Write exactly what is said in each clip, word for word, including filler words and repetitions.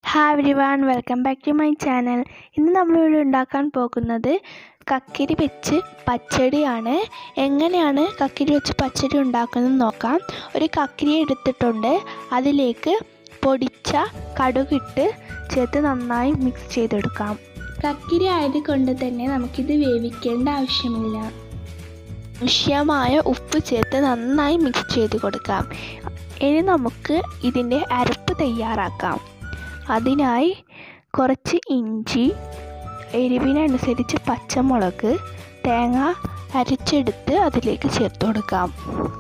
Hi everyone, welcome back to my channel. ഇന്ന് നമ്മളിവിടെ ഉണ്ടാക്കാൻ പോകുന്നത് കക്കിരി വെച്ച് പച്ചടിയാണ്. എങ്ങനെയാണ് കക്കിരി വെച്ച് പച്ചടി ഉണ്ടാക്കുന്നത് നോക്കാം. ഒരു കക്കിരി എടുത്തിട്ടുണ്ട്. അതിലേക്ക് പൊടിച്ച കടുകിട്ട് ചേർത്ത് നന്നായി മിക്സ് ചെയ്തെടുക്കാം. കക്കിരി ആയതുകൊണ്ട് തന്നെ നമുക്കിത് വേവിക്കേണ്ട ആവശ്യമില്ല. ആവശ്യമായ ഉപ്പ് ചേർത്ത് നന്നായി മിക്സ് ചെയ്ത് കൊടുക്കാം. ഇനി നമുക്ക് ഇതിൻ്റെ അരപ്പ് തയ്യാറാക്കാം. അതിനായി കുറച്ച് ഇഞ്ചി, എരിവിനനുസരിച്ച് പച്ചമുളക്, തേങ്ങ അരച്ചെടുത്ത് അതിലേക്ക് ചേർത്ത് കൊടുക്കാം.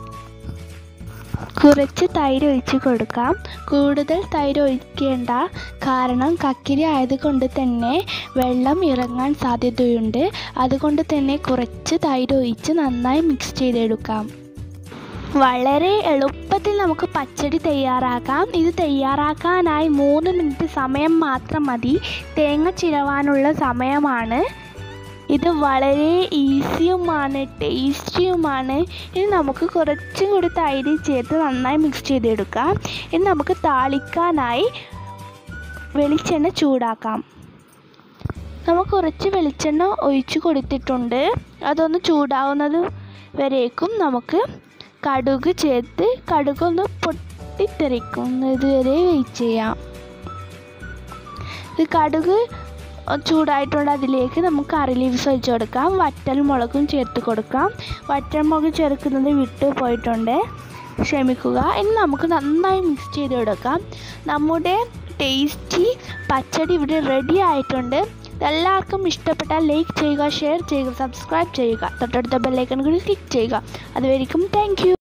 കുറച്ച് തൈര് ഒഴിച്ച് കൊടുക്കാം. കൂടുതൽ തൈര് ഒഴിക്കേണ്ട, കാരണം കക്കിരി ആയതുകൊണ്ട് തന്നെ വെള്ളം ഇറങ്ങാൻ സാധ്യതയുണ്ട്. അതുകൊണ്ട് തന്നെ കുറച്ച് തൈര് ഒഴിച്ച് നന്നായി മിക്സ് ചെയ്തെടുക്കാം. വളരെ എളുപ്പത്തിൽ നമുക്ക് പച്ചടി തയ്യാറാക്കാം. ഇത് തയ്യാറാക്കാനായി മൂന്ന് മിനിറ്റ് സമയം മാത്രം മതി. തേങ്ങ ചിരവാനുള്ള സമയമാണ്. ഇത് വളരെ ഈസിയുമാണ്, ടേസ്റ്റിയുമാണ്. ഇനി നമുക്ക് കുറച്ചും കൂടി തൈര് ചേർത്ത് നന്നായി മിക്സ് ചെയ്തെടുക്കാം. ഇനി നമുക്ക് താളിക്കാനായി വെളിച്ചെണ്ണ ചൂടാക്കാം. നമുക്ക് കുറച്ച് വെളിച്ചെണ്ണ ഒഴിച്ച് കൊടുത്തിട്ടുണ്ട്. അതൊന്ന് ചൂടാവുന്നത് വരേക്കും നമുക്ക് കടുക് ചേർത്ത് കടുകൊന്ന് പൊട്ടിത്തെറിക്കുന്നത് വരെ വെയിറ്റ് ചെയ്യാം. ഇത് കടുക് ചൂടായിട്ടുണ്ട്. അതിലേക്ക് നമുക്ക് കറി ലീവ്സ് ഒഴിച്ച് കൊടുക്കാം. വറ്റൽ മുളകും ചേർത്ത് കൊടുക്കാം. വറ്റൽ മുളക് ചേർക്കുന്നത് വിട്ടു പോയിട്ടുണ്ട്, ക്ഷമിക്കുക. ഇനി നമുക്ക് നന്നായി മിക്സ് ചെയ്ത് കൊടുക്കാം. നമ്മുടെ ടേസ്റ്റി പച്ചടി ഇവിടെ റെഡി ആയിട്ടുണ്ട്. എല്ലാവർക്കും ഇഷ്ടപ്പെട്ടാൽ ലൈക്ക് ചെയ്യുക, ഷെയർ ചെയ്യുക, സബ്സ്ക്രൈബ് ചെയ്യുക, തൊട്ടടുത്ത ബെല്ലൈക്കൺ കൂടി ക്ലിക്ക് ചെയ്യുക. അതുവരെയും താങ്ക് യു.